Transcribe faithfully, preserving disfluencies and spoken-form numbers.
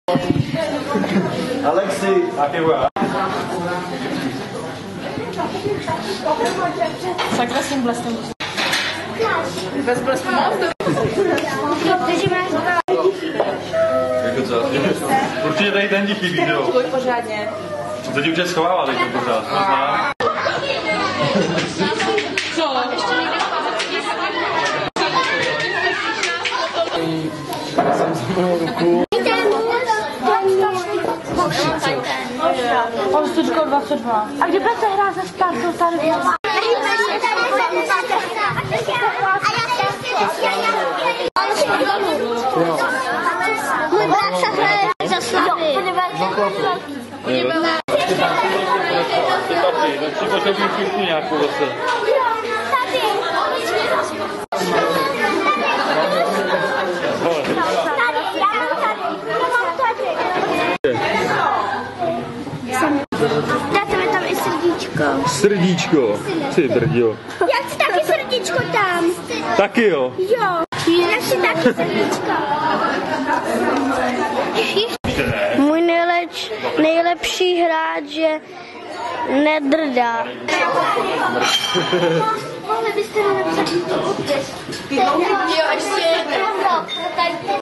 Alexi, taky bude. Sakra s tím bleskem. Bez blesku moc? Jako co? Určitě tady ten ti chybí, jo? Pojď pořádně. To ti už schovává teď pořád, to znám. Co? Ještě někde Jsem zmínil ruku. Mám stučko dvacet dva. A kdy budete hrát se Spartou tady? Můj brat se hraje za Slavy. Tak si potřebuji chvílku nějakou zase. Dáte mi tam i srdíčko. Srdíčko, ty brďo. Já chci taky srdíčko tam. Taky jo. Jo, já chci taky srdíčko. Můj nejleč, nejlepší hráč je Nedrda. Mohli byste nám napsat podpis. Jo, ještě.